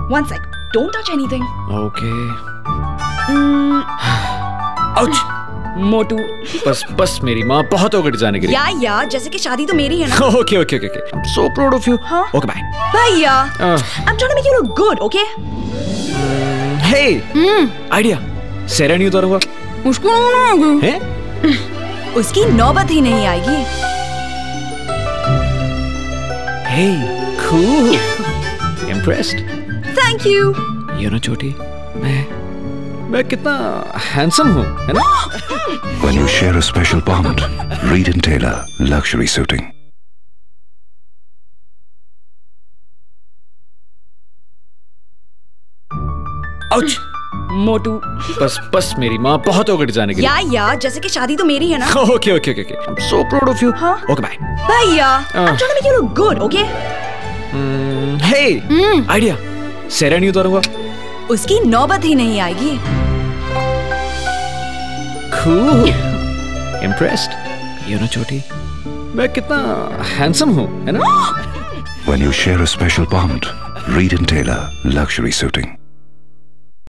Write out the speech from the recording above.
One sec. Don't touch anything. Okay. Ouch. मोटू। बस मेरी माँ बहुत हो गई जाने के लिए। यार जैसे कि शादी तो मेरी है ना। Okay. I'm so proud of you. हाँ? Okay, bye. भैया, I'm trying to make you look good, okay? Hey. Idea. सेरा नहीं उतारूंगा। उसको नहीं आएगी। हैं? उसकी नौबत ही नहीं आएगी। Hey, cool. Impressed? Thank you. You know छोटी, मैं कितना handsome हूँ, है ना? When you share a special bond, Reid and Taylor, luxury suiting. Ouch. मोटू। बस मेरी माँ बहुत हो गई जाने के लिए। यार जैसे कि शादी तो मेरी है ना। Okay. I'm so proud of you. हाँ? Okay, bye. भैया, I'm trying to make you look good, okay? Hey. Idea. सेरा नहीं उतारूंगा। उसकी नौबत ही नहीं आएगी। Cool. Impressed? You know छोटी, मैं कितना handsome हूँ, है ना? When you share a special bond, Reid and Taylor, luxury suiting.